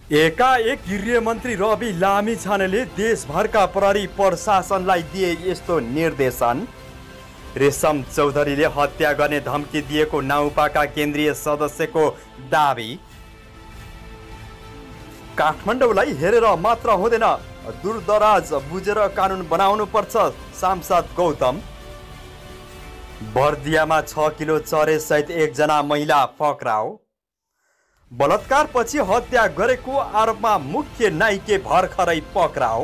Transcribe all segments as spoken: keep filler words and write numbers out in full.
एकाएक गृहमन्त्री रवि लामिछानेले देशभरका प्रहरी प्रशासनलाई दिए यस्तो निर्देशन। रेशम चौधरीले हत्या गर्ने धम्की दिएको नाउपाका केन्द्रीय सदस्यको दाबी। काठमाडौँलाई हेरेर मात्र हुँदैन, दूरदराज बुझेर कानुन बनाउनु पर्छ, सांसद गौतम। बर्दियामा छ किलो चरे सहित एकजना महिला पक्राउ। बलात्कारपछि हत्या गरेको आरोपमा मुख्य नायिके भर्खरै पक्राउ।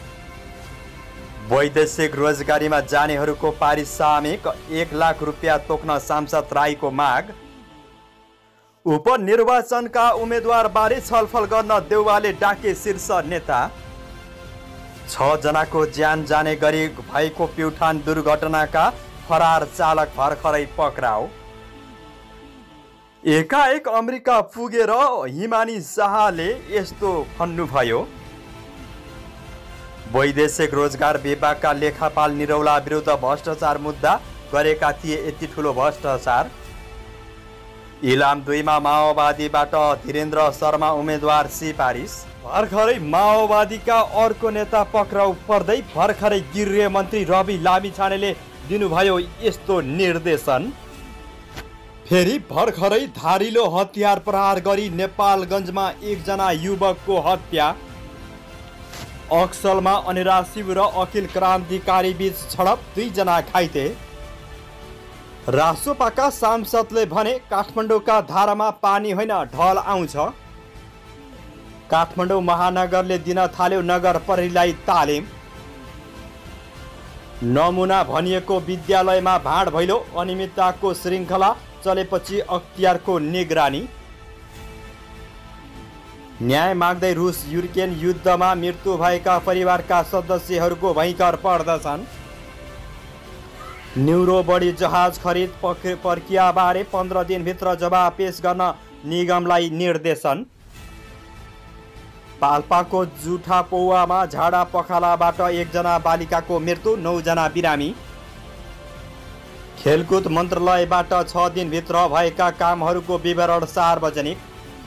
वैदेशिक रोजगारीमा जानेहरूको पारिश्रमिक एक लाख रुपियाँ तोक्न सांसद राईको माग। उपनिर्वाचनका उम्मेद्वारबारे छलफल गर्न देउवाले डाके शीर्ष नेता। छ जनाको ज्यान जाने गरी भएको प्युठान दुर्घटनाका फरार चालक भर्खरै पक्राउ। एकाएक अमेरिका पुगेर हिमानी शाहले यस्तो भन्नुभयो। वैदेशिक रोजगार विभागका लेखापाल निरौला विरुद्ध भ्रष्टाचार मुद्दा गरेका थिए, यति ठुलो भ्रष्टाचार। इलाम दुईमा माओवादीबाट धीरेन्द्र शर्मा उम्मेद्वार सिफारिस। भर्खरै माओवादीका अर्को नेता पक्राउ पर्दै भर्खरै गृहमन्त्री रवि लामिछानेले दिनुभयो यस्तो निर्देशन। फेरि भर्खरै धारिलो हतियार प्रहार गरी नेपालगञ्जमा एकजना युवकको हत्या। अक्सलमा अनिरा शिव र अखिल क्रान्तिकारी बीच झडप, दुईजना घाइते। रासोपाका सांसदले भने काठमाडौँका धारामा पानी होइन ढल आउँछ। काठमाडौँ महानगरले दिन थाल्यो नगर प्रहरीलाई तालिम। नमुना भनिएको विद्यालयमा भाँड भैलो, अनियमितताको श्रृङ्खला चलेपछि अख्तियारको निगरानी। न्याय माग्दै रुस युक्रेन युद्धमा मृत्यु भएका परिवारका सदस्यहरूको भयङ्कर प्रदर्शन। न्युरो बढी जहाज खरिद प्रक्रियाबारे पन्ध्र दिनभित्र जवाब पेश गर्न निगमलाई निर्देशन। पाल्पाको जुठा पौवामा झाडा पखालाबाट एकजना बालिकाको मृत्यु, नौजना बिरामी। खेलकुद मन्त्रालयबाट छ दिनभित्र भएका कामहरूको विवरण सार्वजनिक।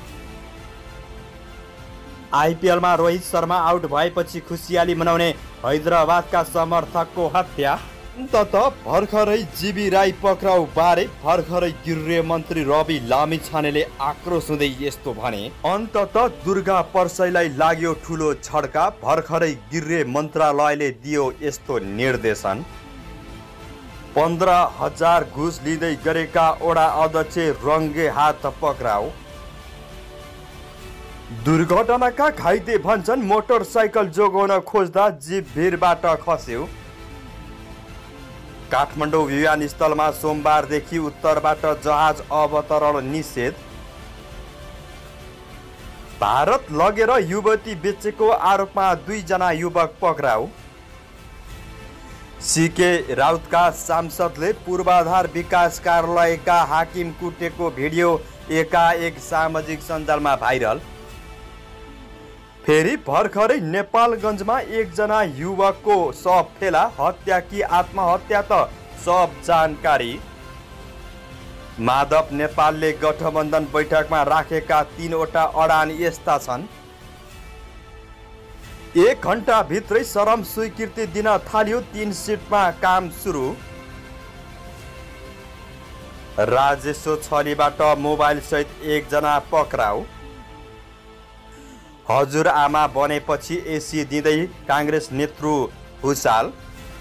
आइपिएलमा रोहित शर्मा आउट भएपछि खुसियाली मनाउने हैदराबादका समर्थकको हत्या। अन्ततः भर्खरै जीबी राई पक्राउ बारे भर्खरै गृहमन्त्री रवि लामिछानेले आक्रोश हुँदै यस्तो भने। अन्ततः दुर्गा परसाईलाई लाग्यो ठुलो झड्का, भर्खरै गृह मन्त्रालयले दियो यस्तो निर्देशन। पन्ध्र हजार घुस लिँदै गरेका ओडा अध्यक्ष रङ्गे हात पक्राउ। दुर्घटनाका घाइते भन्छन् मोटरसाइकल जोगाउन खोज्दा जीप भिरबाट खस्यो। काठमाडौँ विमानस्थलमा सोमबारदेखि उत्तरबाट जहाज अवतरण निषेध। भारत लगेर युवती बेचेको आरोपमा दुईजना युवक पक्राउ। सीके राउतका सांसदले पूर्वाधार विकास कार्यालयका हाकिम कुटेको भिडियो एकाएक सामाजिक सञ्जालमा भाइरल। फेरि भर्खरै नेपालगञ्जमा एकजना युवकको शव फेला, हत्या कि आत्महत्या त सब जानकारी। माधव नेपालले गठबन्धन बैठकमा राखेका तीनवटा अडान यस्ता छन्। एक घण्टा भित्रै सरम स्वीकृति दिन थाल्यो, तीन सिटमा काम सुरु। राजेशो छलीबाट मोबाइल सहित एकजना पक्राउ। हजुरआमा बनेपछि एसी दिँदै काङ्ग्रेस नेतृ भुसाल।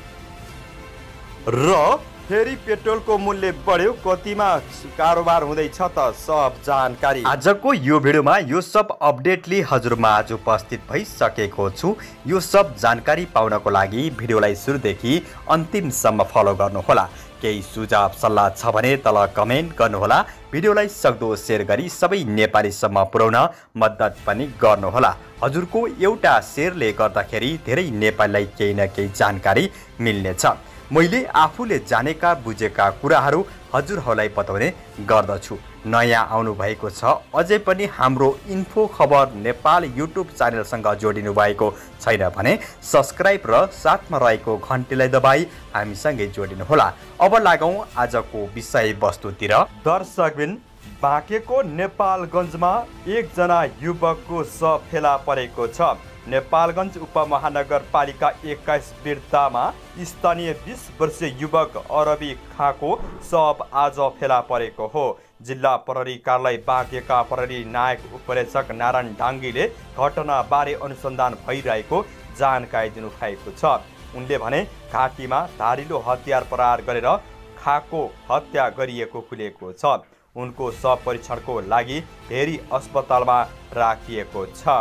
र फेरि पेट्रोलको मूल्य बढ्यो, कतिमा कारोबार हुँदैछ त सब जानकारी। आजको यो भिडियोमा यो सब अपडेटले हजुरमा आज उपस्थित भइसकेको छु। यो सब जानकारी पाउनको लागि भिडियोलाई सुरुदेखि अन्तिमसम्म फलो गर्नुहोला। केही सुझाव सल्लाह छ भने तल कमेन्ट गर्नुहोला। भिडियोलाई सक्दो सेयर गरी सबै नेपालीसम्म पुर्याउन मद्दत पनि गर्नुहोला। हजुरको एउटा सेयरले गर्दाखेरि धेरै नेपालीलाई केही न केही जानकारी मिल्नेछ। मैले आफूले जानेका बुझेका कुराहरू हजुरहरूलाई बताउने गर्दछु। नयाँ आउनु भएको छ अझै पनि हाम्रो इन्फो खबर नेपाल युट्युब च्यानलसँग जोडिनु भएको छैन भने सब्स्क्राइब र साथमा रहेको घन्टीलाई दबाई हामीसँगै जोडिनुहोला। अब लागौँ आजको विषयवस्तुतिर। दर्शकबिन बाँकेको नेपालगञ्जमा एकजना युवकको शव फेला परेको छ। नेपालगञ्ज उपमहानगरपालिका एक्काइस वृत्तमा स्थानीय बीस वर्षीय युवक अरबी खाँको शव आज फेला परेको हो। जिल्ला प्रहरी कार्यालय बाँकेका प्रहरी नायक उपरीक्षक नारायण डाङ्गीले घटनाबारे अनुसन्धान भइरहेको जानकारी दिनुभएको छ। उनले भने घाँटीमा धारिलो हतियार प्रहार गरेर खाँको हत्या गरिएको खुलेको छ। उनको शव परीक्षणको लागि भेरी अस्पतालमा राखिएको छ।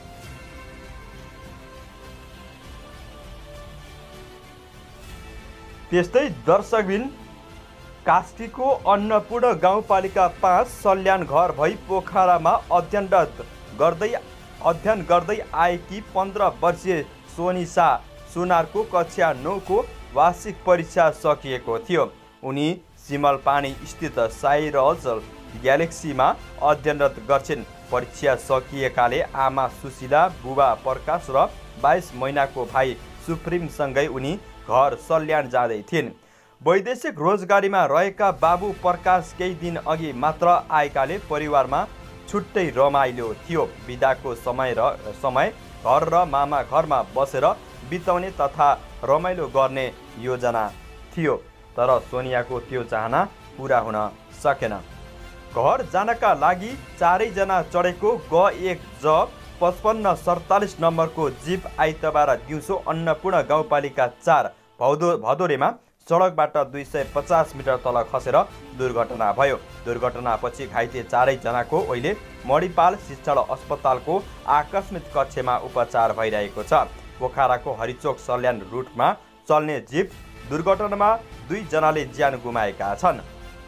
त्यस्तै दर्शकबिन कास्कीको अन्नपूर्ण गाउँपालिका पाँच सल्यान घर भई पोखरामा अध्ययनरत गर्दै अध्ययन गर्दै आएकी पन्ध्र वर्षीय सोनिसा सुनारको कक्षा नौको वार्षिक परीक्षा सकिएको थियो। उनी सिमलपानी स्थित साइरज ग्यालेक्सीमा अध्ययनरत गर्छिन्। परीक्षा सकिएकाले आमा सुशीला, बुबा प्रकाश र बाइस महिनाको भाइ सुप्रिमसँगै उनी घर सल्यान जाँदै थिइन्। वैदेशिक रोजगारीमा रहेका बाबु प्रकाश केही दिन अघि मात्र आएकाले परिवारमा छुट्टै रमाइलो थियो। बिदाको समय र समय घर र मामा घरमा बसेर बिताउने तथा रमाइलो गर्ने योजना थियो, तर सोनियाको त्यो चाहना पुरा हुन सकेन। घर जानका लागि चारैजना चढेको ग एक ज पचपन्न सडतालिस नम्बरको जीप आइतबार दिउँसो अन्नपूर्ण गाउँपालिका चार भदौ भदौरेमा सडकबाट दुई सय पचास मिटर तल खसेर दुर्घटना भयो। दुर्घटनापछि घाइते चारैजनाको अहिले मणिपाल शिक्षण अस्पतालको आकस्मिक कक्षमा उपचार भइरहेको छ। पोखराको हरिचोक सल्यान रुटमा चल्ने जीप दुर्घटनामा दुईजनाले ज्यान गुमाएका छन्।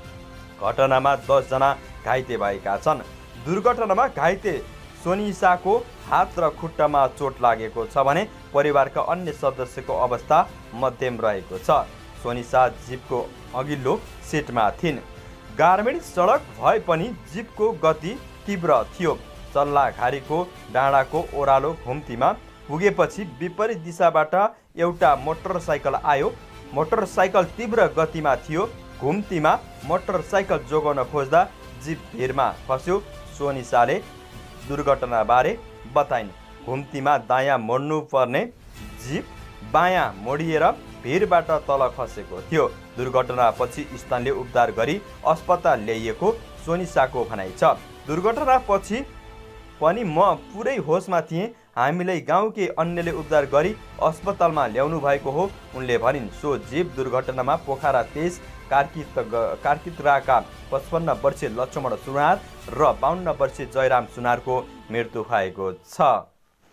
घटनामा दसजना घाइते भएका छन्। दुर्घटनामा घाइते सोनिसाको हात र खुट्टामा चोट लागेको छ भने परिवारका अन्य सदस्यको अवस्था मध्यम रहेको छ। सोनिसा जीपको अघिल्लो सिटमा थिइन्। ग्रामीण सडक भए पनि जीपको गति तीव्र थियो। सल्लाघारीको डाँडाको ओह्रालो घुम्तीमा पुगेपछि विपरीत दिशाबाट एउटा मोटरसाइकल आयो। मोटरसाइकल तीव्र गतिमा थियो। घुम्तीमा मोटरसाइकल जोगाउन खोज्दा जीप भिरमा फस्यो। सोनिसाले दुर्घटनाबारे बताइन्। घुम्तीमा दायाँ मोड्नुपर्ने जीप बायाँ मोडिएर भिरबाट तल खसेको थियो। दुर्घटनापछि स्थानीयले उद्धार गरी अस्पताल ल्याइएको सोनिसाको भनाइ छ। दुर्घटनापछि पनि म पुरै होसमा थिएँ। हामीलाई गाउँकै अन्यले उद्धार गरी अस्पतालमा ल्याउनु भएको हो, उनले भनिन्। सो जीप दुर्घटनामा पोखरा तेइस कार्कित कार्कितराका पचपन्न वर्षीय लक्ष्मण सुनार र बाहन्न वर्षीय जयराम सुनारको मृत्यु भएको छ।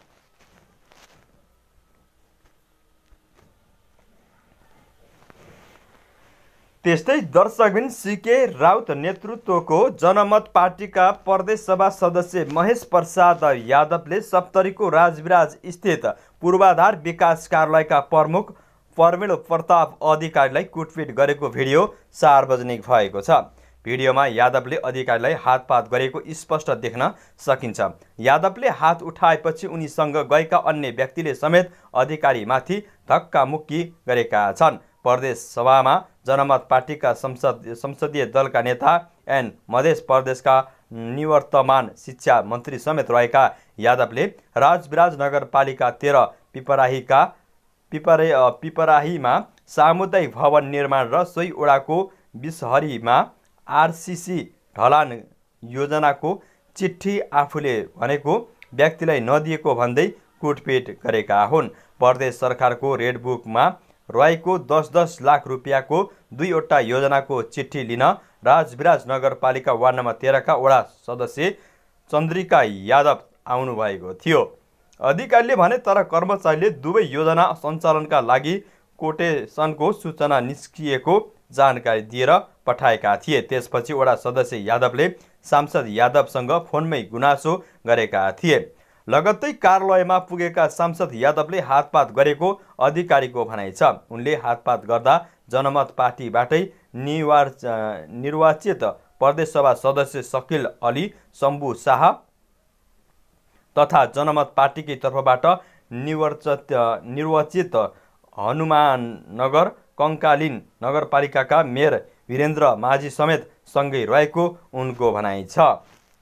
त्यस्तै दर्शकबिन सीके राउत नेतृत्वको जनमत पार्टीका प्रदेश सभा सदस्य महेश प्रसाद यादवले सप्तरीको राजविराज स्थित पूर्वाधार विकास कार्यालयका प्रमुख परमेल प्रताप अधिकारीलाई कुटपिट गरेको भिडियो सार्वजनिक भएको छ। भिडियोमा यादवले अधिकारीलाई हातपात गरेको स्पष्ट देख्न सकिन्छ। यादवले हात उठाएपछि उनीसँग गएका अन्य व्यक्तिले समेत अधिकारीमाथि धक्कामुक्की गरेका छन्। प्रदेश सभामा जनमत पार्टीका संसद संसदीय दलका नेता एन मध्य प्रदेशका निवर्तमान शिक्षा मन्त्री समेत रहेका यादवले राजविराज नगरपालिका तेह्र पिपराहीका पिपरे पिपराहीमा सामुदायिक भवन निर्माण र सोही वडाको बिसहरीमा आरसिसी ढलान योजनाको चिठी आफूले भनेको व्यक्तिलाई नदिएको भन्दै कुटपिट गरेका हुन्। प्रदेश सरकारको रेड बुकमा रहेको दस दस लाख रुपियाँको दुईवटा योजनाको चिठी लिन राजविराज नगरपालिका वार्ड नम्बर तेह्रका वडा सदस्य चन्द्रिका यादव आउनुभएको थियो। अधिकारीले भने तर कर्मचारीले दुवै योजना सञ्चालनका लागि कोटेसनको सूचना निस्किएको जानकारी दिएर पठाएका थिए। त्यसपछि वडा सदस्य यादवले सांसद यादवसँग फोनमै गुनासो गरेका थिए। लगत्तै कार्यालयमा पुगेका सांसद यादवले हातपात गरेको अधिकारीको भनाइ छ। उनले हातपात गर्दा जनमत पार्टीबाटै निवार निर्वाचित प्रदेशसभा सदस्य शकिल अली, शम्भु शाह तथा जनमत पार्टीकै तर्फबाट निर्वाचित निर्वाचित हनुमाननगर कङ्कालीन नगरपालिकाका मेयर वीरेन्द्र माझी समेत सँगै रहेको उनको भनाइ छ।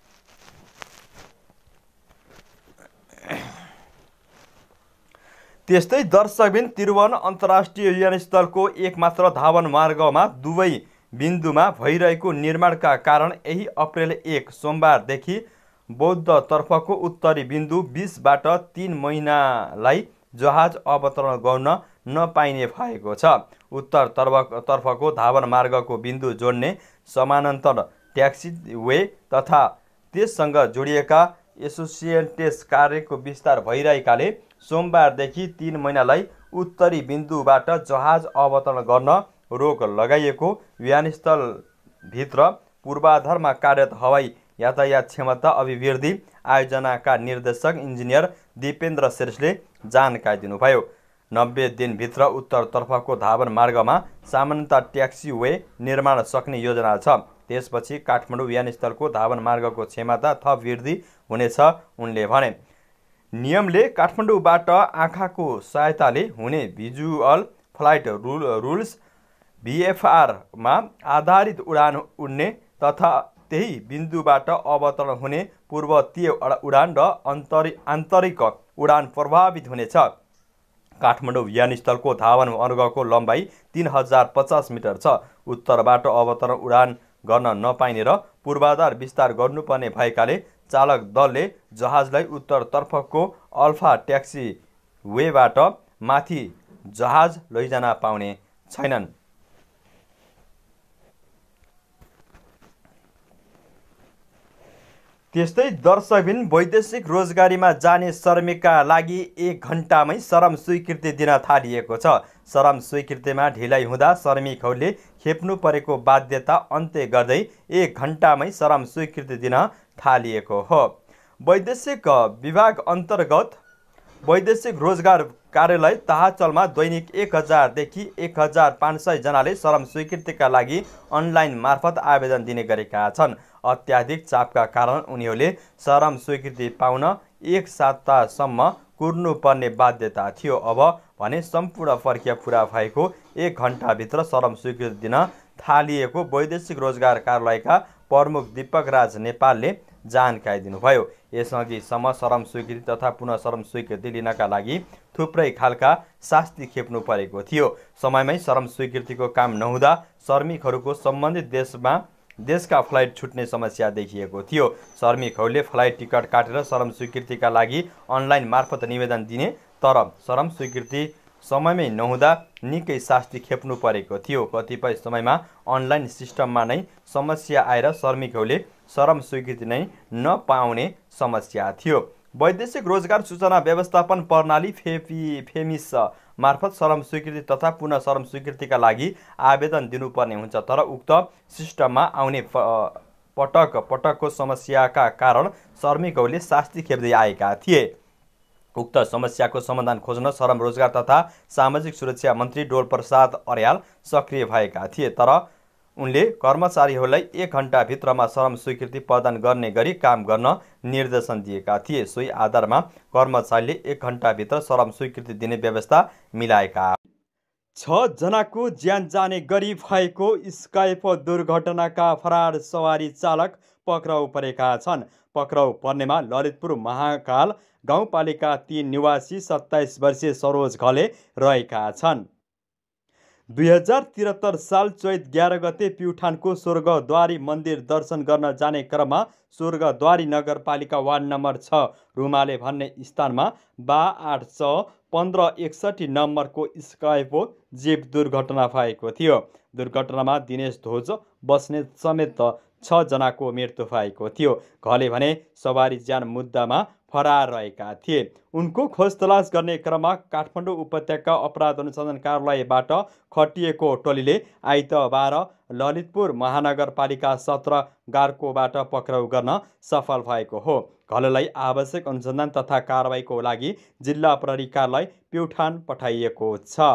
त्यस्तै दर्शकबिन त्रिभुवन अन्तर्राष्ट्रिय विमानस्थलको एकमात्र धावन मार्गमा दुवै बिन्दुमा भइरहेको निर्माणका कारण यही अप्रेल एक सोमबारदेखि बौद्धतर्फको उत्तरी बिन्दु बिसबाट तीन महिनालाई जहाज अवतरण गर्न नपाइने भएको छ। उत्तर तर्फको धावन मार्गको बिन्दु जोड्ने समानान्तर ट्याक्सीवे तथा त्यससँग जोडिएका एसोसिएटेड कार्यको विस्तार भइरहेकाले सोमबारदेखि तीन महिनालाई उत्तरी बिन्दुबाट जहाज अवतरण गर्न रोक लगाइएको विमानस्थलभित्र पूर्वाधारमा कार्यरत हवाई यातायात क्षमता अभिवृद्धि आयोजनाका निर्देशक इन्जिनियर दिपेन्द्र श्रेष्ठले जानकारी दिनुभयो। नब्बे दिनभित्र उत्तरतर्फको धावन मार्गमा सामान्यतः ट्याक्सीवे निर्माण सक्ने योजना छ। त्यसपछि काठमाडौँ विमानस्थलको धावन मार्गको क्षमता थप वृद्धि हुनेछ उनले भने। नियमले काठमाडौँबाट आँखाको सहायताले हुने भिजुअल फ्लाइट रुल रुल्स भिएफआरमा आधारित उडान उड्ने तथा त्यही बिन्दुबाट अवतरण हुने पूर्वतीय उडान र अन्तरि आन्तरिक उडान प्रभावित हुनेछ। काठमाडौँ विमानस्थलको धावन मार्गको लम्बाइ तीन हजार पचास मिटर छ। उत्तरबाट अवतरण उडान गर्न नपाइने र पूर्वाधार विस्तार गर्नुपर्ने भएकाले चालक दलले जहाजलाई उत्तरतर्फको अल्फा ट्याक्सी वेबाट माथि जहाज लैजान पाउने छैनन्। त्यस्तै दर्शकबिन वैदेशिक रोजगारीमा जाने श्रमिकका लागि एक घण्टामै श्रम स्वीकृति दिन थालिएको छ। श्रम स्वीकृतिमा ढिलाइ हुँदा श्रमिकहरूले खेप्नु परेको बाध्यता अन्त्य गर्दै एक घण्टामै श्रम स्वीकृति दिन थालिएको हो। वैदेशिक विभाग अन्तर्गत वैदेशिक रोजगार कार्यालय ताहाचलमा दैनिक एक हजारदेखि एक हजार पाँच सय जनाले श्रम स्वीकृतिका लागि अनलाइन मार्फत आवेदन दिने गरेका छन्। अत्याधिक चापका कारण उनीहरूले श्रम स्वीकृति पाउन एक सातासम्म कुर्नुपर्ने बाध्यता थियो। अब भने सम्पूर्ण प्रक्रिया पुरा भएको एक घण्टाभित्र श्रम स्वीकृति दिन थालिएको वैदेशिक रोजगार कार्यालयका प्रमुख दीपक राज नेपालले जानकारी दिनुभयो। यसअघिसम्म श्रम स्वीकृति तथा पुनः श्रम स्वीकृति लिनका लागि थुप्रै खालका शास्ति खेप्नु परेको थियो। समयमै श्रम स्वीकृतिको काम नहुँदा श्रमिकहरूको सम्बन्धित देशमा देशका फ्लाइट छुट्ने समस्या देखिएको थियो। श्रमिकहरूले फ्लाइट टिकट काटेर श्रम स्वीकृतिका लागि अनलाइन मार्फत निवेदन दिने, तर श्रम स्वीकृति समयमै नहुँदा निकै शास्ति खेप्नु परेको थियो। कतिपय समयमा अनलाइन सिस्टममा नै समस्या आएर श्रमिकहरूले श्रम स्वीकृति नै नपाउने समस्या थियो। वैदेशिक रोजगार सूचना व्यवस्थापन प्रणाली फेपी फेमिस मार्फत श्रम स्वीकृति तथा पुनः श्रम स्वीकृतिका लागि आवेदन दिनुपर्ने हुन्छ, तर उक्त सिस्टममा आउने पटक पटकको समस्याका कारण श्रमिकहरूले शास्ति खेप्दै आएका थिए। उक्त समस्याको समाधान खोज्न श्रम रोजगार तथा सामाजिक सुरक्षा मन्त्री डोलप्रसाद अर्याल सक्रिय भएका थिए, तर उनले कर्मचारीहरूलाई एक घण्टाभित्रमा श्रम स्वीकृति प्रदान गर्ने गरी काम गर्न निर्देशन दिएका थिए। सोही आधारमा कर्मचारीले एक घण्टाभित्र श्रम स्वीकृति दिने व्यवस्था मिलाएका। छ जनाको ज्यान जाने गरी भएको स्काइप दुर्घटनाका फरार सवारी चालक पक्राउ परेका छन्। पक्राउ पर्नेमा ललितपुर महाकाल गाउँपालिका तीन निवासी सत्ताइस वर्षीय सरोज घले रहेका छन्। दुई हजार त्रिहत्तर साल चैत एघार गते प्युठानको स्वर्गद्वारी मन्दिर दर्शन गर्न जाने क्रममा स्वर्गद्वारी नगरपालिका वार्ड नम्बर छ रुमाले भन्ने स्थानमा बा आठ सौ पन्ध्र एकसठी नम्बरको स्काइपो जीप दुर्घटना भएको थियो। दुर्घटनामा दिनेश ध्वज बस्नेत समेत छ जनाको मृत्यु भएको थियो। घले भने सवारी ज्यान मुद्दामा फरार रहेका थिए। उनको खोज तलास गर्ने क्रममा काठमाडौँ उपत्यका अपराध अनुसन्धान कार्यालयबाट खटिएको टोलीले आइतबार ललितपुर महानगरपालिका सत्र गार्कोबाट पक्राउ गर्न सफल भएको हो। घलेलाई आवश्यक अनुसन्धान तथा कारबाहीको लागि जिल्ला प्रहरी कार्यालय प्युठान पठाइएको छ।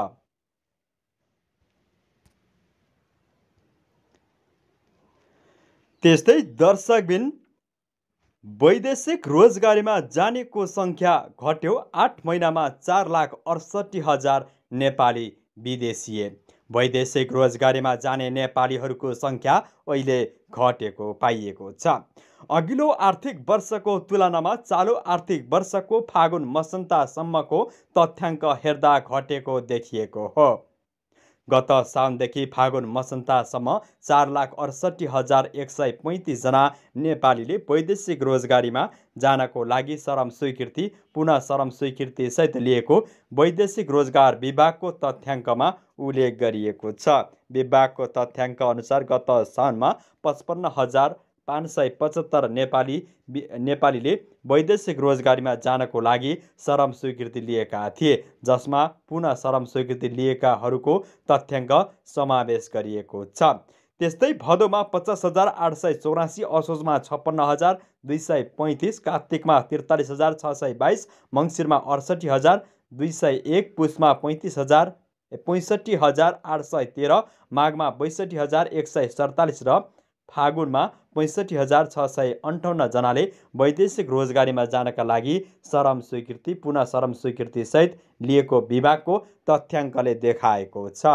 त्यस्तै दर्शकबिन वैदेशिक रोजगारीमा जानेको सङ्ख्या घट्यो। आठ महिनामा चार लाख अडसठी हजार नेपाली विदेशीय। वैदेशिक रोजगारीमा जाने नेपालीहरूको सङ्ख्या अहिले घटेको पाइएको छ। अघिल्लो आर्थिक वर्षको तुलनामा चालु आर्थिक वर्षको फागुन मसन्तसम्मको तथ्याङ्क हेर्दा घटेको देखिएको हो। गत साउनदेखि फागुन मसन्तसम्म चार लाख अडसट्ठी हजार एक सय पैँतिसजना नेपालीले वैदेशिक रोजगारीमा जानको लागि श्रम स्वीकृति पुनः श्रम स्वीकृति सहित लिएको वैदेशिक रोजगार विभागको तथ्याङ्कमा उल्लेख गरिएको छ। विभागको तथ्याङ्क अनुसार गत साउनमा पचपन्न हजार पाँच सय पचहत्तर नेपाली नेपालीले वैदेशिक रोजगारीमा जानको लागि श्रम स्वीकृति लिएका थिए, जसमा पुनः श्रम स्वीकृति लिएकाहरूको तथ्याङ्क समावेश गरिएको छ। त्यस्तै भदौमा पचास हजार आठ सय चौरासी, असोजमा छप्पन्न हजार दुई सय पैँतिस, कार्तिकमा त्रिचालिस हजार छ सय बाइस, मङ्सिरमा अडसठी हजार दुई सय एक, पुसमा पैँतिस हजार पैँसठी हजार आठ सय तेह्र, माघमा बैसठी हजार एक सय सडतालिस र फागुनमा पैँसठी हजार छ सय अन्ठाउन्न जनाले वैदेशिक रोजगारीमा जानका लागि श्रम स्वीकृति पुनः श्रम स्वीकृति सहित लिएको विभागको तथ्याङ्कले देखाएको छ।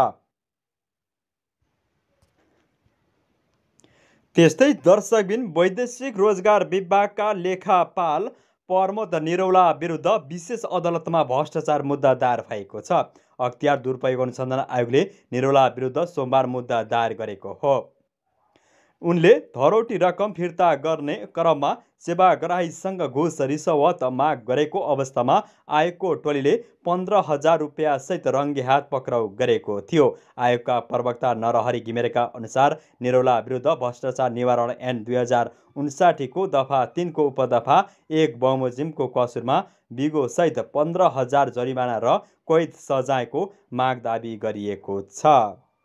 त्यस्तै दर्शकबिन वैदेशिक रोजगार विभागका लेखापाल प्रमोद निरौला विरुद्ध विशेष अदालतमा भ्रष्टाचार मुद्दा दायर भएको छ। अख्तियार दुरुपयोग अनुसन्धान आयोगले निरौला विरुद्ध सोमबार मुद्दा दायर गरेको हो। उनले धरोटी रकम फिर्ता गर्ने क्रममा सेवाग्राहीसँग घुस रिश्वत माग गरेको अवस्थामा आयोगको टोलीले पन्ध्र हजार रुपियाँ सहित रङ्गे हात पक्राउ गरेको थियो। आयोगका प्रवक्ता नरहरि घिमिरेका अनुसार निरौला विरुद्ध भ्रष्टाचार निवारण ऐन दुई हजार उन्साठीको दफा तिनको उपदफा एक बमोजिमको कसुरमा बिगो सहित पन्ध्र हजार जरिमाना र कैद सजायको माग दाबी गरिएको छ।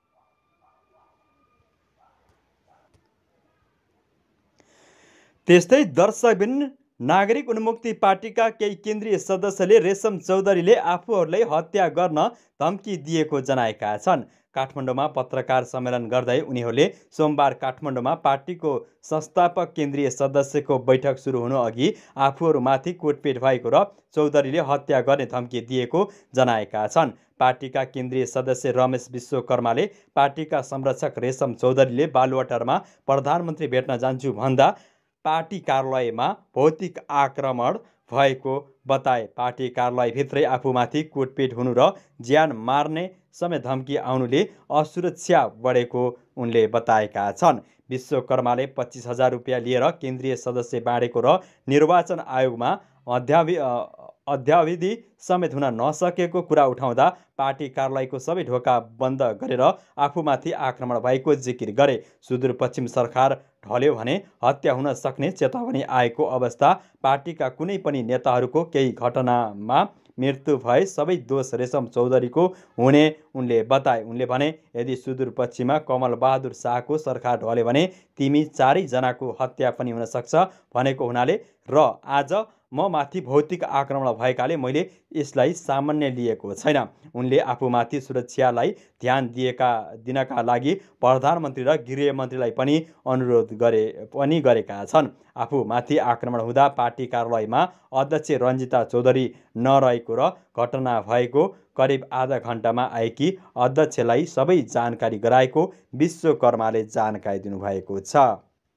त्यस्तै दर्शकबिन नागरिक उन्मुक्ति पार्टीका केही केन्द्रीय सदस्यले रेशम चौधरीले आफूहरूलाई हत्या गर्न धम्की दिएको जनाएका छन्। काठमाडौँमा पत्रकार सम्मेलन गर्दै उनीहरूले सोमबार काठमाडौँमा पार्टीको संस्थापक केन्द्रीय सदस्यको बैठक सुरु हुनु अघि आफूहरूमाथि कुटपिट भएको र चौधरीले हत्या गर्ने धम्की दिएको जनाएका छन्। पार्टीका केन्द्रीय सदस्य रमेश विश्वकर्माले पार्टीका संरक्षक रेशम चौधरीले बालुवाटारमा प्रधानमन्त्री भेट्न जान्छु भन्दा पार्टी कार्यालयमा भौतिक आक्रमण भएको बताए। पार्टी कार्यालयभित्रै आफूमाथि कुटपिट हुनु र ज्यान मार्ने समेत धम्की आउनुले असुरक्षा बढेको उनले बताएका छन्। विश्वकर्माले पच्चिस हजार रुपियाँ लिएर केन्द्रीय सदस्य बाँडेको र निर्वाचन आयोगमा अध्यावि अध्याविधि समेत हुन नसकेको कुरा उठाउँदा पार्टी कार्यालयको सबै ढोका बन्द गरेर आफूमाथि आक्रमण भएको जिकिर गरे। सुदूरपश्चिम सरकार ढल्यो भने हत्या हुन सक्ने चेतावनी आएको अवस्था पार्टीका कुनै पनि नेताहरूको केही घटनामा मृत्यु भए सबै दोष रेशम चौधरीको हुने उनले बताए। उनले भने यदि सुदूरपश्चिममा कमल बहादुर शाहको सरकार ढल्यो भने तिमी चारैजनाको हत्या पनि हुन सक्छ भनेको हुनाले र आज म माथि भौतिक आक्रमण भएकाले मैले यसलाई सामान्य लिएको छैन। उनले आफूमाथि सुरक्षालाई ध्यान दिएका दिनका लागि प्रधानमन्त्री र गृहमन्त्रीलाई पनि अनुरोध गरे पनि गरेका छन्। आफूमाथि आक्रमण हुँदा पार्टी कार्यालयमा अध्यक्ष रञ्जिता चौधरी नरहेको र घटना भएको करिब आधा घण्टामा आएकी अध्यक्षलाई सबै जानकारी गराएको विश्वकर्माले जानकारी दिनुभएको छ।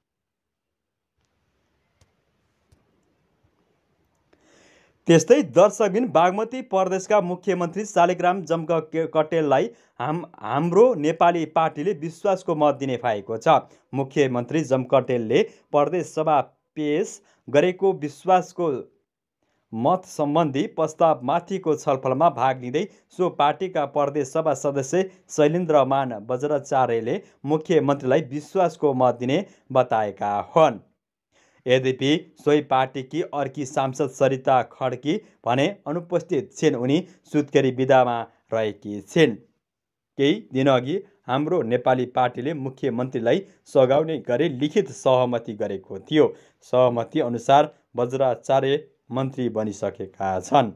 त्यस्तै दर्शकबिन बागमती प्रदेशका मुख्यमन्त्री शालिग्राम जमक कटेललाई हाम हाम्रो नेपाली पार्टीले विश्वासको मत दिने भएको छ। मुख्यमन्त्री जमकटेलले प्रदेश सभा पेश गरेको विश्वासको मत सम्बन्धी प्रस्तावमाथिको छलफलमा भाग लिँदै सो पार्टीका प्रदेश सभा सदस्य शैलेन्द्रमान बज्राचार्यले मुख्यमन्त्रीलाई विश्वासको मत दिने बताएका हुन्। यद्यपि सोही पार्टीकी अर्की सांसद सरिता खड्की भने अनुपस्थित छिन्। उनी सुत्केरी विधामा रहेकी छिन्। केही दिनअघि हाम्रो नेपाली पार्टीले मुख्यमन्त्रीलाई सघाउने गरी लिखित सहमति गरेको थियो। सहमति अनुसार बज्राचार्य मन्त्री बनिसकेका छन्।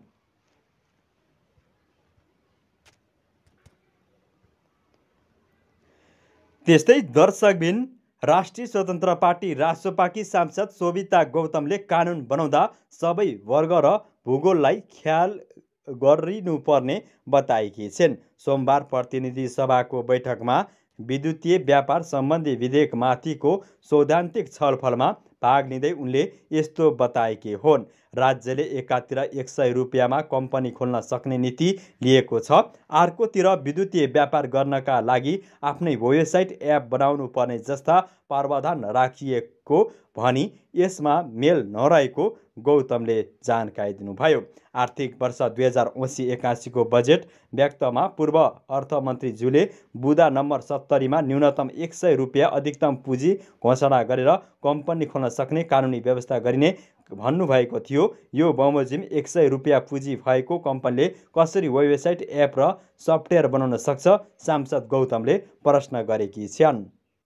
त्यस्तै दर्शकबिन राष्ट्रिय स्वतन्त्र पार्टी रासोपाकी सांसद शोभिता गौतमले कानुन बनाउँदा सबै वर्ग र भूगोललाई ख्याल गरिनुपर्ने बताएकी छिन्। सोमबार प्रतिनिधि सभाको बैठकमा विद्युतीय व्यापार सम्बन्धी विधेयकमाथिको सैद्धान्तिक छलफलमा भाग लिँदै उनले यस्तो बताएकी हुन्। राज्यले एकातिर एक सय रुपियाँमा कम्पनी खोल्न सक्ने नीति लिएको छ, अर्कोतिर विद्युतीय व्यापार गर्नका लागि आफ्नै वेबसाइट एप बनाउनु पर्ने जस्ता प्रावधान राखिएको भनी यसमा मेल नरहेको गौतमले जानकारी दिनुभयो। आर्थिक वर्ष दुई हजार उन्सी एकासीको बजेट व्यक्तमा पूर्व अर्थमन्त्रीज्यूले बुँदा नम्बर सत्तरीमा न्यूनतम एक सय रुपियाँ अधिकतम पुँजी घोषणा गरेर कम्पनी खोल्न सक्ने कानुनी व्यवस्था गरिने भन्नुभएको थियो। यो बमोजिम एक सय रुपियाँ पुँजी भएको कम्पनीले कसरी वेबसाइट एप र सफ्टवेयर बनाउन सक्छ, सांसद गौतमले प्रश्न गरेकी छिन्।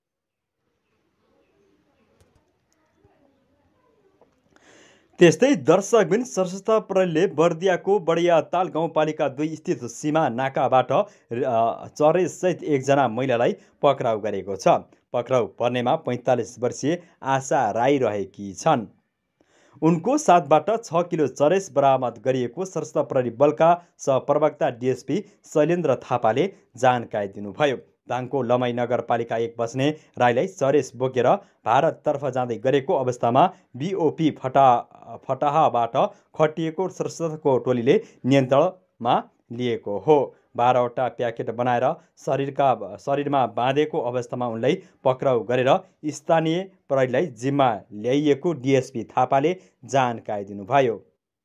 त्यस्तै दर्शकबिन सशस्त्र प्रहरीले बर्दियाको बडियाताल गाउँपालिका दुई स्थित सीमा नाकाबाट चरेसहित एकजना महिलालाई पक्राउ गरेको छ। पक्राउ पर्नेमा पैँतालिस वर्षीय आशा राई रहेकी छन्। उनको साथबाट छ किलो चरेस बरामद गरिएको सशस्त्र प्रहरी बलका सहप्रवक्ता डिएसपी शैलेन्द्र थापाले जानकारी दिनुभयो। दाङको लमाई नगरपालिका एक बस्ने राईलाई चरेस बोकेर भारततर्फ जाँदै गरेको अवस्थामा बिओपी फटा फटाहाबाट खटिएको सशस्त्रको टोलीले नियन्त्रणमा लिएको हो। बाह्रवटा प्याकेट बनाएर शरीरका शरीरमा बाँधेको अवस्थामा उनलाई पक्राउ गरेर स्थानीय प्रहरीलाई जिम्मा ल्याइएको डिएसपी थापाले जानकारी दिनुभयो।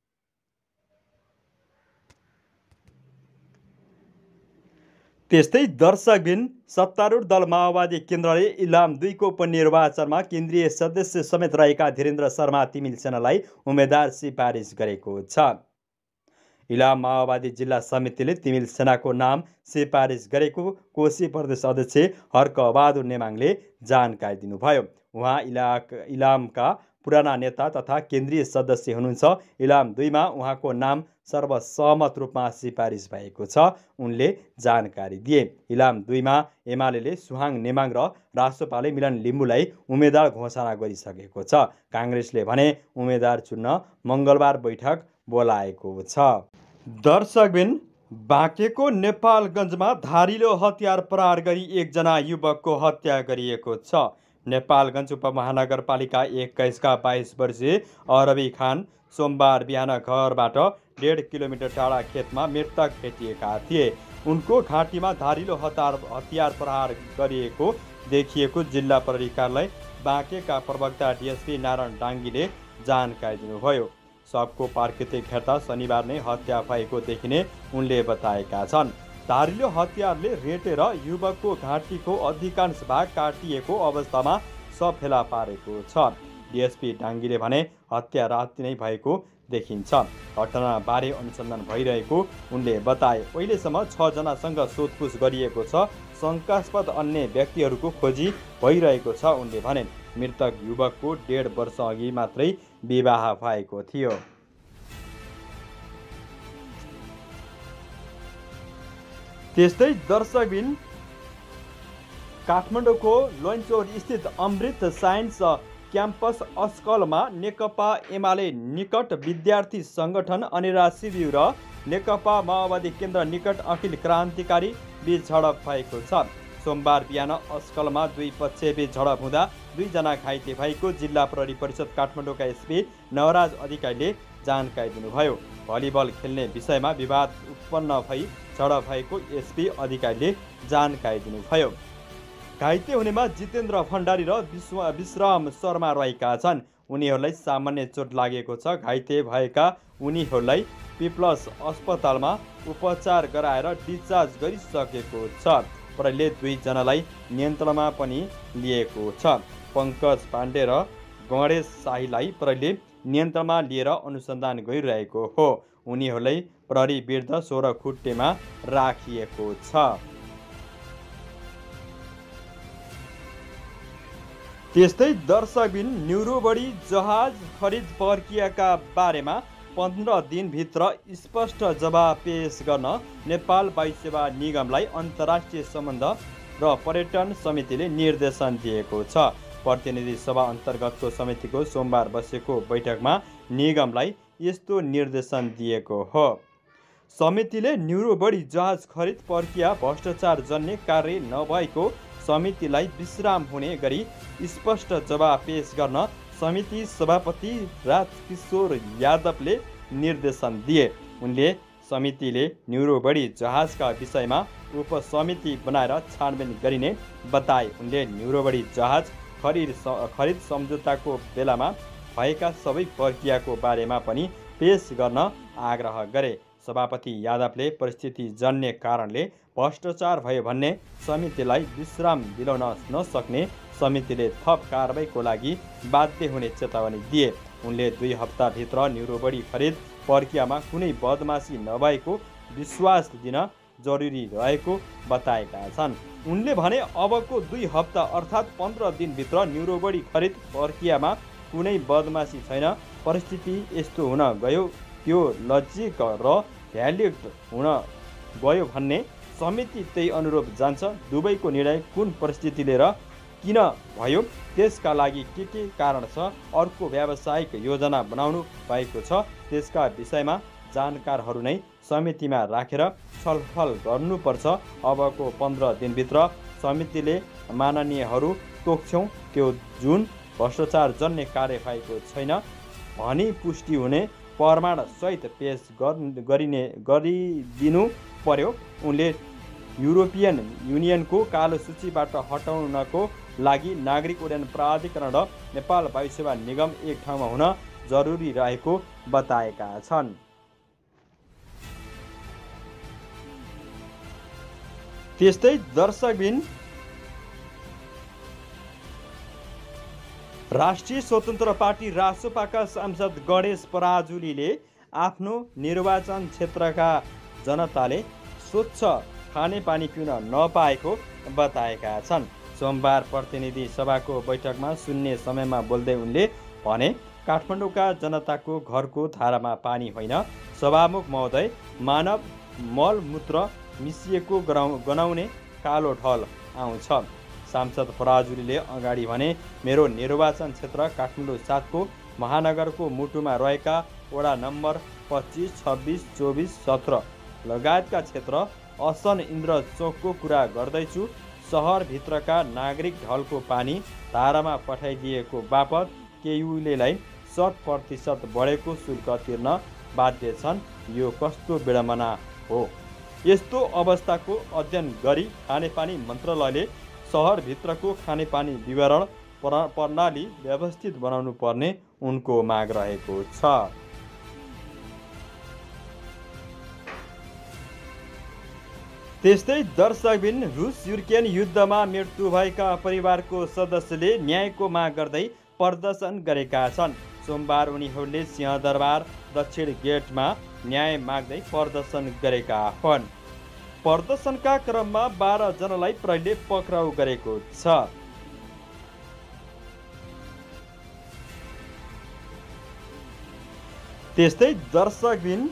त्यस्तै दर्शकबिन सत्तारूढ दल माओवादी केन्द्रले इलाम दुईको उपनिर्वाचनमा केन्द्रीय सदस्य समेत रहेका धीरेन्द्र शर्मा तिमिल सेनालाई उम्मेद्वार सिफारिस गरेको छ। इलाम माओवादी जिल्ला समितिले तिमिल सेनाको नाम सिफारिस गरेको कोशी प्रदेश अध्यक्ष हर्कबहादुर नेमाङले जानकारी दिनुभयो। उहाँ इलाक इलामका पुराना नेता तथा केन्द्रीय सदस्य हुनुहुन्छ। इलाम दुईमा उहाँको नाम सर्वसहमत रूपमा सिफारिस भएको छ, उनले जानकारी दिए। इलाम दुईमा एमाले सुहाङ नेमाङ र रासोपाले मिलन लिम्बूलाई उम्मेद्वार घोषणा गरिसकेको छ। काङ्ग्रेसले भने उम्मेद्वार चुन्न मङ्गलबार बैठक बोलाएको छ। दर्शकबिन बाँकेको नेपालगञ्जमा धारिलो हतियार प्रहार गरी एकजना युवकको हत्या गरिएको छ। नेपालगञ्ज उपमहानगरपालिका एक्काइसका बाइस वर्षीय अरबी खान सोमबार बिहान घरबाट डेढ किलोमिटर टाढा खेतमा मृतक भेटिएका थिए। उनको घाँटीमा धारिलो हतार हतियार प्रहार गरिएको देखिएको जिल्ला प्रहरी कार्यालय बाँकेका प्रवक्ता डिएसपी नारायण डाङ्गीले जानकारी दिनुभयो। शवको प्राकृतिक हेर्दा शनिबार नै हत्या भएको देखिने उनले बताएका छन्। धारिलो हतियारले रेटेर युवकको घाँटीको अधिकांश भाग काटिएको अवस्थामा शव फेला पारेको छ। डिएसपी डाङ्गीले भने हत्या राति नै भएको देखिन्छ। घटनाबारे अनुसन्धान भइरहेको उनले बताए। अहिलेसम्म छजनासँग सोधपुछ गरिएको छ। शङ्कास्पद अन्य व्यक्तिहरूको खोजी भइरहेको छ, उनले भने। मृतक युवकको डेढ वर्ष अघि मात्रै विवाह भएको थियो। त्यस्तै दर्शकबिन काठमाडौँको लन्चौर स्थित अमृत साइन्स क्याम्पस अस्कलमा नेकपा एमाले निकट विद्यार्थी सङ्गठन अनेरा शिविर र नेकपा माओवादी केन्द्र निकट अखिल क्रान्तिकारी बीच झडप भएको छ। सोमबार बिहान अस्कलमा दुई पक्षबीच झडप हुँदा दुईजना घाइते भएको जिल्ला प्रहरी परिषद काठमाडौँका एसपी नवराज अधिकारीले जानकारी दिनुभयो। भलिबल खेल्ने विषयमा विवाद उत्पन्न भई झडप भएको एसपी अधिकारीले जानकारी दिनुभयो। घाइते हुनेमा जितेन्द्र भण्डारी र विश्व विश्राम शर्मा रहेका छन्। उनीहरूलाई सामान्य चोट लागेको छ। घाइते भएका उनीहरूलाई पिपल्स अस्पतालमा उपचार गराएर डिस्चार्ज गरिसकेको छ। प्रहरीले दुईजनालाई नियन्त्रणमा पनि लिएको छ। पङ्कज पाण्डे र गणेश शाहीलाई प्रहरीले नियन्त्रणमा लिएर अनुसन्धान गरिरहेको हो। उनीहरूलाई प्रहरी विरुद्ध सोह्र खुट्टेमा राखिएको छ। त्यस्तै दर्शकबिन न्युरोबडी जहाज खरिद प्रक्रियाका बारेमा पन्ध्र दिनभित्र स्पष्ट जवाब पेश गर्न नेपाल वायुसेवा निगमलाई अन्तर्राष्ट्रिय सम्बन्ध र पर्यटन समितिले निर्देशन दिएको छ। प्रतिनिधि सभा अन्तर्गतको समितिको सोमबार बसेको बैठकमा निगमलाई यस्तो निर्देशन दिएको हो। समितिले न्युरोबडी जहाज खरिद प्रक्रिया भ्रष्टाचार जन्य कार्य नभएको समितिलाई विश्राम हुने गरी स्पष्ट जवाब पेश गर्न समिति सभापति राजकिशोर यादवले निर्देशन दिए। उनले समितिले न्युरोबडी जहाजका विषयमा उपसमिति बनाएर छानबिन गरिने बताए। उनले न्युरोबडी जहाज खरिद खरिद सम्झौताको बेलामा भएका सबै प्रक्रियाको बारेमा पनि पेश गर्न आग्रह गरे। सभापति यादवले परिस्थिति जन्य कारणले भ्रष्टाचार भयो भन्ने समितिलाई विश्राम दिलाउन नसक्ने समितिले थप कारबाहीको लागि बाध्य हुने चेतावनी दिए। उनले दुई हप्ताभित्र न्युरोबडी खरिद प्रक्रियामा कुनै बदमासी नभएको विश्वास दिन जरुरी रहेको बताएका छन्। उनले भने अबको दुई हप्ता अर्थात् पन्ध्र दिनभित्र न्युरोबडी खरिद प्रक्रियामा कुनै बदमासी छैन। परिस्थिति यस्तो हुन गयो त्यो लजिक र भ्यालिड हुन गयो भन्ने समिति त्यही अनुरूप जान्छ। दुवैको निर्णय कुन परिस्थितिले र किन भयो त्यसका लागि के के कारण छ, अर्को व्यावसायिक योजना बनाउनु भएको छ, त्यसका विषयमा जानकारहरू नै समितिमा राखेर छलफल गर्नुपर्छ। अबको पन्ध्र दिनभित्र समितिले माननीयहरू तोक्छौँ त्यो जुन भ्रष्टाचार जन्य कार्य भएको छैन भनी पुष्टि हुने प्रमाण सहित पेश गरिने गरिदिनु पर्यो। उनले युरोपियन युनियनको कालो सूचीबाट हटाउनको लागि नागरिक उड्डयन प्राधिकरण र नेपाल वायुसेवा निगम एक ठाउँमा हुन जरुरी रहेको बताएका छन्। त्यस्तै दर्शकबिन राष्ट्रिय स्वतन्त्र पार्टी रासोपाका सांसद गणेश पराजुलीले आफ्नो निर्वाचन क्षेत्रका जनताले स्वच्छ खानेपानी पिउन नपाएको बताएका छन्। सोमबार प्रतिनिधि सभाको बैठकमा सुन्ने समयमा बोल्दै उनले भने, काठमाडौँका जनताको घरको धारामा पानी होइन, सभामुख महोदय, मानव मलमूत्र मिसिएको गनाउने कालो ढल आउँछ। सांसद पराजुलीले अगाडि भने, मेरो निर्वाचन क्षेत्र काठमाडौँ सातको महानगरको मुटुमा रहेका वडा नम्बर पच्चिस, छब्बिस, चौबिस, सत्र लगायतका क्षेत्र असन इन्द्र चोकको कुरा गर्दैछु। सहरभित्रका नागरिक ढलको पानी धारामा पठाइदिएको बापत केयुलेलाई शत प्रतिशत बढेको शुल्क तिर्न बाध्य छन्। यो कस्तो विडम्बना हो। यस्तो अवस्थाको अध्ययन गरी खानेपानी मन्त्रालयले सहरभित्रको खानेपानी विवरण प्रणाली व्यवस्थित बनाउनु पर्ने उनको माग रहेको छ। त्यस्तै दर्शकबिन रुस युक्रेन युद्धमा मृत्यु भएका परिवारको सदस्यले न्यायको माग गर्दै प्रदर्शन गरेका छन्। सोमबार उनीहरूले सिंहदरबार दक्षिण गेटमा न्याय माग्दै प्रदर्शन गरेका हुन्। प्रदर्शनका क्रममा बाह्र जनालाई प्रहरीले पक्राउ गरेको छ। त्यस्तै दर्शकबिन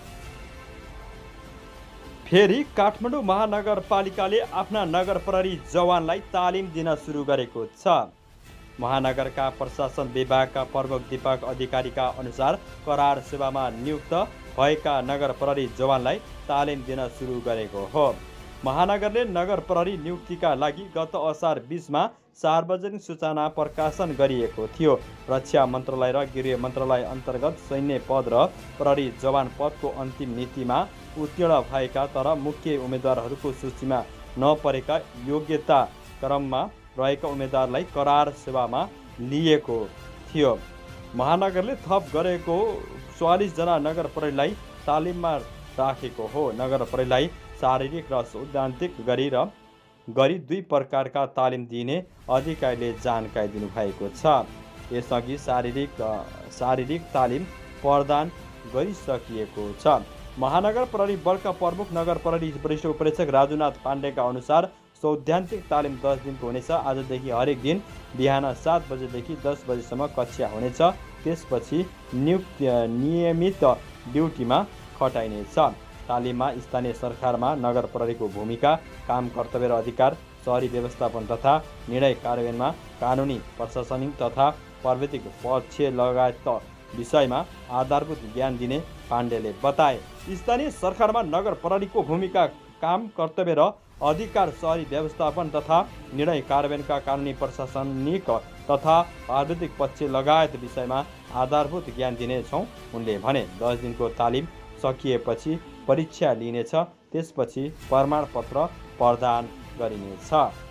फेरि काठमाडौँ महानगरपालिकाले आफ्ना नगर प्रहरी जवानलाई तालिम दिन सुरु गरेको छ। महानगरका प्रशासन विभागका प्रमुख दीपक अधिकारीका अनुसार करार सेवामा नियुक्त भएका नगर प्रहरी जवानलाई तालिम दिन सुरु गरेको हो। महानगरले नगर प्रहरी नियुक्तिका लागि गत असार बिसमा सार्वजनिक सूचना प्रकाशन गरिएको थियो। रक्षा मन्त्रालय र गृह मन्त्रालय अन्तर्गत सैन्य पद र प्रहरी जवान पदको अन्तिम नीतिमा उत्तीर्ण भएका तर मुख्य उम्मेदवारहरूको सूचीमा नपरेका योग्यता क्रममा रहेका उम्मेदवारलाई करार सेवामा लिएको थियो। महानगरले थप गरेको चौवालिस जना नगर प्रहरीलाई तालिममा राखेको हो। नगर प्रहरीलाई शारीरिक र सैद्धान्तिक गरी र गरी दुई प्रकारका तालिम दिने अधिकारीले जानकारी दिनुभएको छ। यसअघि शारीरिक शारीरिक तालिम प्रदान गरिसकिएको छ। महानगर प्रहरी बलका प्रमुख नगर प्रहरी वरिष्ठ उपरीक्षक राजुनाथ पाण्डेका अनुसार सैद्धान्तिक तालिम दस दिनको हुनेछ। आजदेखि हरेक दिन बिहान सात बजेदेखि दस बजेसम्म कक्षा हुनेछ। त्यसपछि नियुक्त नियमित ड्युटीमा खटाइनेछ। तालिममा स्थानीय सरकारमा नगर प्रहरीको भूमिका, काम, कर्तव्य र अधिकार, शहरी व्यवस्थापन तथा निर्णय कार्यान्वयनमा कानुनी, प्रशासनिक तथा प्राविधिक पक्ष लगायत विषयमा आधारभूत ज्ञान दिने पाण्डेले बताए। स्थानीय सरकारमा नगर प्रहरीको भूमिका, काम, कर्तव्य र अधिकार, शहरी व्यवस्थापन तथा निर्णय कार्यान्वयनका कानुनी, प्रशासनिक तथा राजनीतिक पक्ष लगायत विषयमा आधारभूत ज्ञान दिनेछौँ उनले भने। दस दिनको तालिम सकिएपछि परीक्षा लिइनेछ, त्यसपछि प्रमाणपत्र प्रदान गरिनेछ।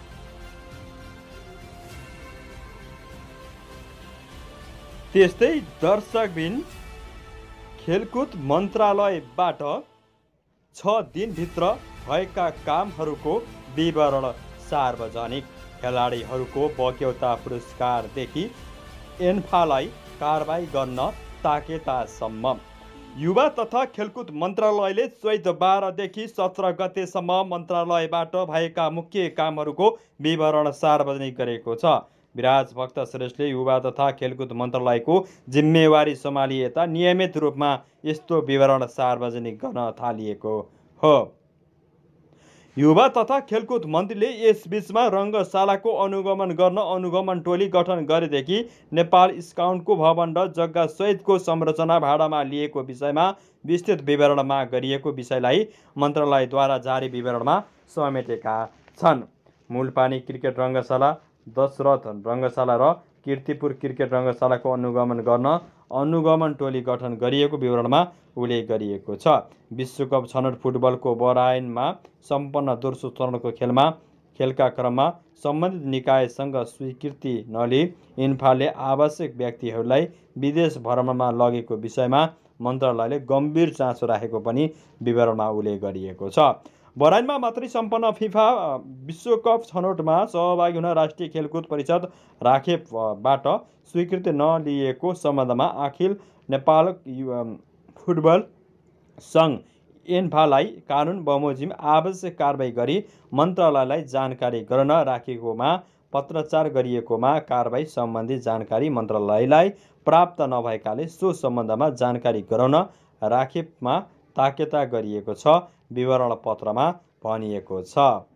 त्यस्तै दर्शकबिन खेलकुद मन्त्रालयबाट छ दिनभित्र भएका कामहरूको विवरण सार्वजनिक। खेलाडीहरूको बक्यौता पुरस्कारदेखि एन्फालाई कारबाही गर्न ताकेतासम्म। युवा तथा खेलकुद मन्त्रालयले चैत बाह्रदेखि सत्र गतेसम्म मन्त्रालयबाट भएका मुख्य कामहरूको विवरण सार्वजनिक गरेको छ। विराजभक्त श्रेष्ठले युवा तथा खेलकुद मन्त्रालयको जिम्मेवारी सम्हाली यता नियमित रूपमा यस्तो विवरण सार्वजनिक गर्न थालिएको हो। युवा तथा खेलकुद मन्त्रीले यसबीचमा रङ्गशालाको अनुगमन गर्न अनुगमन टोली गठन गरेदेखि नेपाल स्काउटको भवन र जग्गा सहितको संरचना भाडामा लिएको विषयमा विस्तृत विवरण माग गरिएको विषयलाई मन्त्रालयद्वारा जारी विवरणमा समेटेका छन्। मूलपानी क्रिकेट रङ्गशाला, दशरथ रङ्गशाला र कीर्तिपुर क्रिकेट रङ्गशालाको अनुगमन गर्न अनुगमन टोली गठन गरिएको विवरणमा उल्लेख गरिएको छ। विश्वकप छनौट फुटबलको बहराइनमा सम्पन्न दोस्रो चरणको खेलमा खेलका क्रममा सम्बन्धित निकायसँग स्वीकृति नलिई इन्फाले आवश्यक व्यक्तिहरूलाई विदेश भ्रमणमा लगेको विषयमा मन्त्रालयले गम्भीर चासो राखेको पनि विवरणमा उल्लेख गरिएको छ। बहराइनमा मात्रै सम्पन्न फिफा विश्वकप छनौटमा सहभागी हुन राष्ट्रिय खेलकुद परिषद राखेबाट स्वीकृति नलिएको सम्बन्धमा अखिल नेपाल फुटबल सङ्घ एन्फालाई कानुन बमोजिम आवश्यक कारबाही गरी मन्त्रालयलाई जानकारी गराउन राखेकोमा पत्रचार गरिएकोमा कारबाही सम्बन्धी जानकारी मन्त्रालयलाई प्राप्त नभएकाले सो सम्बन्धमा जानकारी गराउन राखेमा ताकेता गरिएको छ, विवरण पत्रमा भनिएको छ।